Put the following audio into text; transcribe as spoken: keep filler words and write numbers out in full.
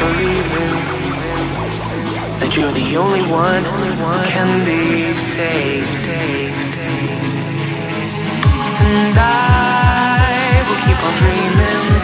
believing that you're the only one who can be saved. And I will keep on dreaming